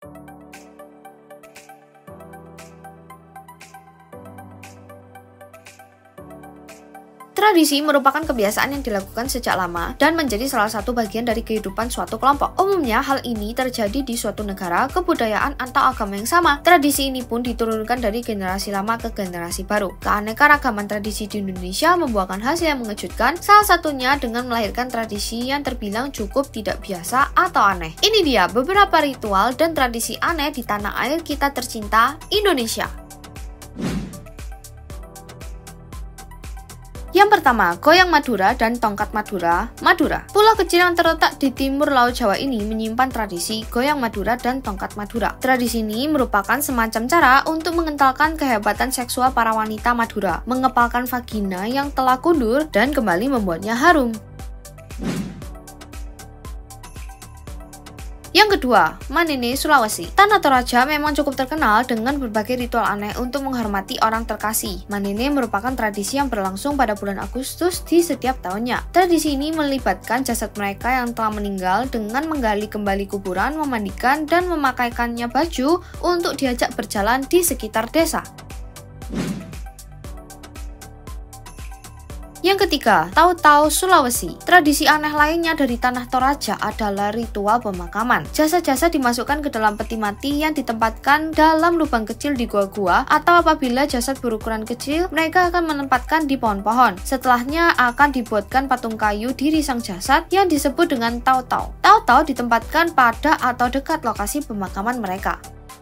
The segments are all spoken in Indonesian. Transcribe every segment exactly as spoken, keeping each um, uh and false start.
Tradisi merupakan kebiasaan yang dilakukan sejak lama dan menjadi salah satu bagian dari kehidupan suatu kelompok. Umumnya hal ini terjadi di suatu negara, kebudayaan, atau agama yang sama. Tradisi ini pun diturunkan dari generasi lama ke generasi baru. Keanekaragaman tradisi di Indonesia membuahkan hasil yang mengejutkan, salah satunya dengan melahirkan tradisi yang terbilang cukup tidak biasa atau aneh. Ini dia beberapa ritual dan tradisi aneh di tanah air kita tercinta, Indonesia. Yang pertama, goyang Madura dan tongkat Madura. Madura, pulau kecil yang terletak di timur Laut Jawa ini menyimpan tradisi goyang Madura dan tongkat Madura. Tradisi ini merupakan semacam cara untuk mengentalkan kehebatan seksual para wanita Madura, mengepalkan vagina yang telah kundur dan kembali membuatnya harum. Yang kedua, Manene, Sulawesi. Tanah Toraja memang cukup terkenal dengan berbagai ritual aneh untuk menghormati orang terkasih. Manene merupakan tradisi yang berlangsung pada bulan Agustus di setiap tahunnya. Tradisi ini melibatkan jasad mereka yang telah meninggal dengan menggali kembali kuburan, memandikan, dan memakaikannya baju untuk diajak berjalan di sekitar desa. Yang ketiga, Tahu-Tahu, Sulawesi. Tradisi aneh lainnya dari Tanah Toraja adalah ritual pemakaman. Jasad-jasad dimasukkan ke dalam peti mati yang ditempatkan dalam lubang kecil di gua-gua, atau apabila jasad berukuran kecil, mereka akan menempatkan di pohon-pohon. Setelahnya akan dibuatkan patung kayu diri sang jasad yang disebut dengan Tahu-Tahu. Tahu-Tahu ditempatkan pada atau dekat lokasi pemakaman mereka.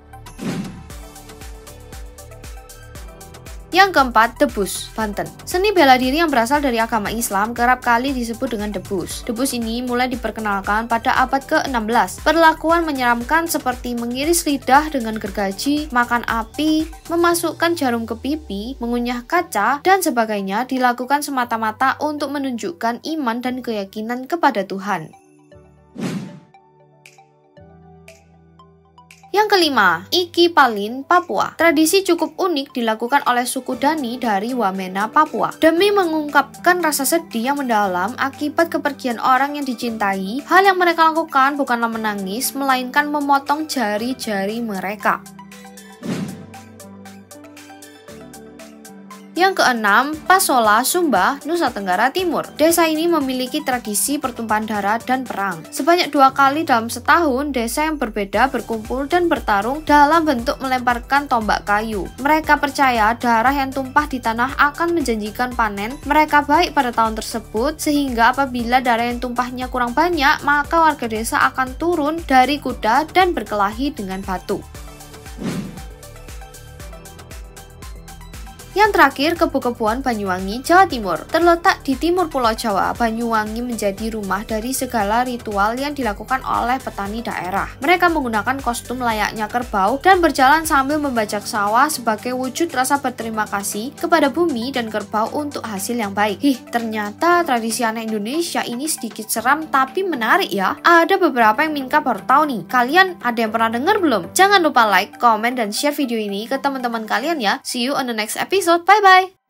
Yang keempat, Debus, Banten. Seni bela diri yang berasal dari agama Islam kerap kali disebut dengan debus. Debus ini mulai diperkenalkan pada abad ke enam belas. Perlakuan menyeramkan seperti mengiris lidah dengan gergaji, makan api, memasukkan jarum ke pipi, mengunyah kaca, dan sebagainya dilakukan semata-mata untuk menunjukkan iman dan keyakinan kepada Tuhan. Yang kelima, Iki Palin, Papua. Tradisi cukup unik dilakukan oleh suku Dani dari Wamena, Papua. Demi mengungkapkan rasa sedih yang mendalam akibat kepergian orang yang dicintai, hal yang mereka lakukan bukanlah menangis, melainkan memotong jari-jari mereka. Yang keenam, Pasola, Sumba, Nusa Tenggara Timur. Desa ini memiliki tradisi pertumpahan darah dan perang. Sebanyak dua kali dalam setahun, desa yang berbeda berkumpul dan bertarung dalam bentuk melemparkan tombak kayu. Mereka percaya darah yang tumpah di tanah akan menjanjikan panen mereka baik pada tahun tersebut, sehingga apabila darah yang tumpahnya kurang banyak, maka warga desa akan turun dari kuda dan berkelahi dengan batu. Yang terakhir, Kebu-Kebuan Banyuwangi, Jawa Timur. Terletak di timur Pulau Jawa, Banyuwangi menjadi rumah dari segala ritual yang dilakukan oleh petani daerah. Mereka menggunakan kostum layaknya kerbau dan berjalan sambil membajak sawah sebagai wujud rasa berterima kasih kepada bumi dan kerbau untuk hasil yang baik. Hih, ternyata tradisi aneh Indonesia ini sedikit seram tapi menarik ya. Ada beberapa yang Minka baru tahu nih. Kalian ada yang pernah dengar belum? Jangan lupa like, comment, dan share video ini ke teman-teman kalian ya. See you on the next episode. Bye bye.